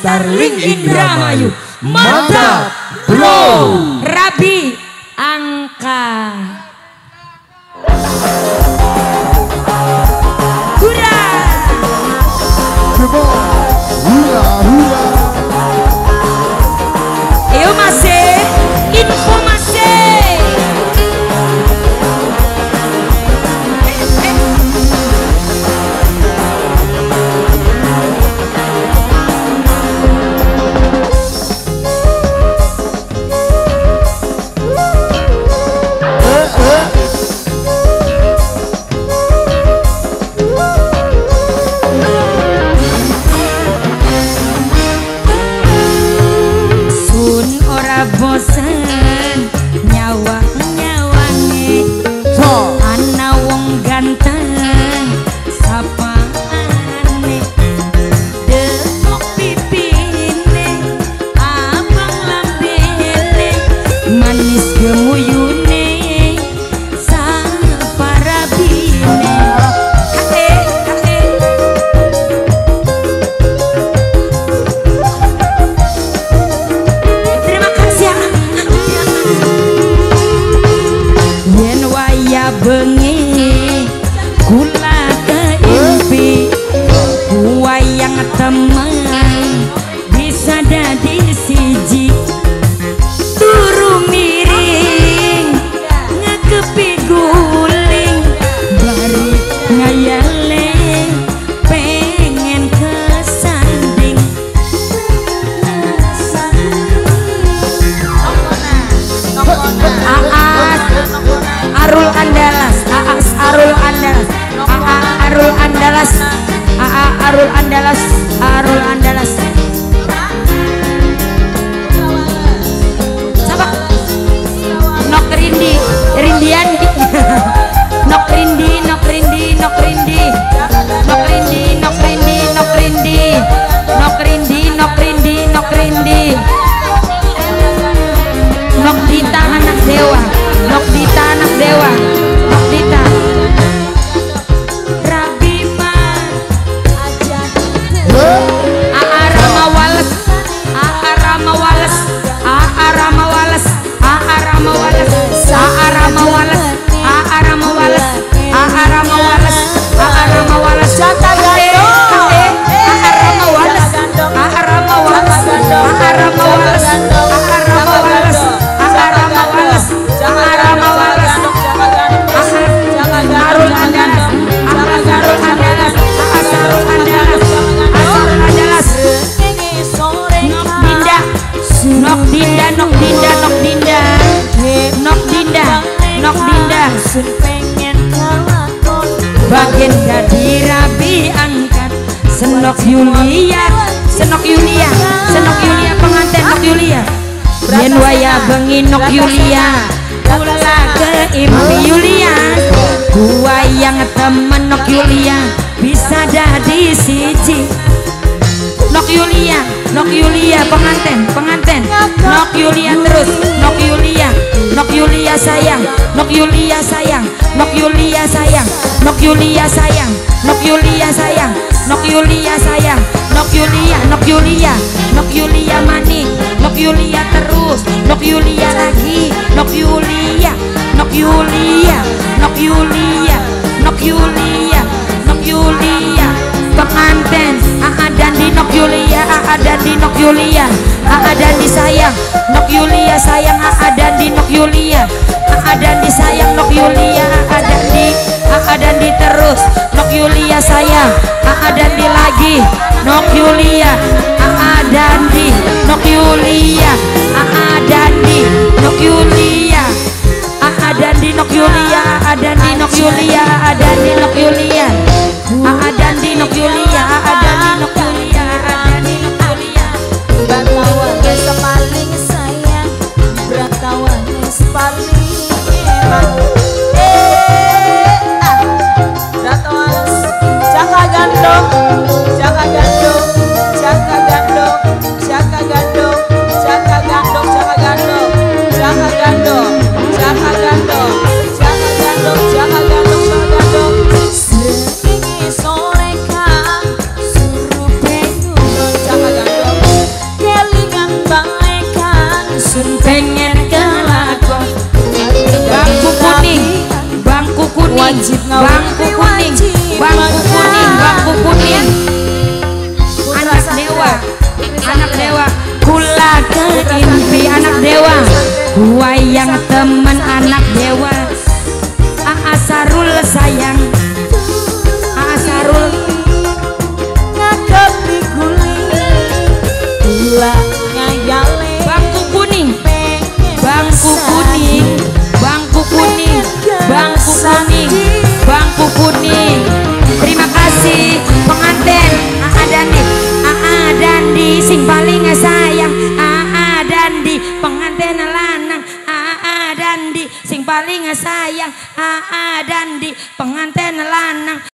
Starling Indramayu, mantap bro. Rabi angka. Hura. Hura hura. Ayo masih informasi. Bosen nyawa-nyawane ana wong ganteng sapane demok pipine abang lambene manis gemuyune saparabine bengi kula keimpi wayang teman bisa dadi siji turu miring ngekepi guling bari ngayale pengen kesanding Arul Andalas, Arul Andalas, Arul Andalas, Arul Andalas, Arul Andalas. Siapa? Nok Rindi, Rindian, Nok Rindi, Nok Rindi, Nok Rindi, Nok Rindi, Nok Rindi, Nok Rindi, Nok Rindi, Nok Rindi, Nok Rindi, Nok Dita anak dewa. Nok Dita anak dewa, Nok Dita. Rabi mah Rama Wales, Rama Wales, Rama Wales, Rama Wales, Rama Wales, Rama Wales, Rama Wales, Rama Wales. Jatah gado. Rama Wales, Rama Wales, Rama Wales, Rama Wales, Rama Wales. Arul Andalas, Arul Andalas, Arul Andalas, Arul Andalas. Nok Dinda, Nok Dinda, Nok Dinda, Nok Dinda, Nok Dinda, Nok Dinda. Bagian dari Rabi angkat Senok Yulia, Senok Yulia, Senok Yulia pengantin Nok Yulia. Yen waya bengi Nok Yulia. Kula keimpi Yulia wayang temen Nok Yulia bisa jadi siji Nok Yulia, Nok Yulia pengantin, pengantin Nok Yulia terus, Nok Yulia, Nok Yulia sayang, Nok Yulia sayang, Nok Yulia sayang, Nok Yulia sayang, Nok Yulia sayang, Nok Yulia sayang, Nok Yulia, Nok Yulia, Nok Yulia mani, Nok Yulia terus, Nok Yulia lagi, Nok Yulia, Nok Yulia, Nok Yulia, Nok Yulia, Nok Yulia, pengantin, dan di Nok Yulia, dan di Nok Yulia, dan di sayang, Nok Yulia sayang, dan di Nok Yulia, dan di sayang Nok Yulia, dan di terus, Nok Yulia sayang, dan di lagi, Nok Yulia,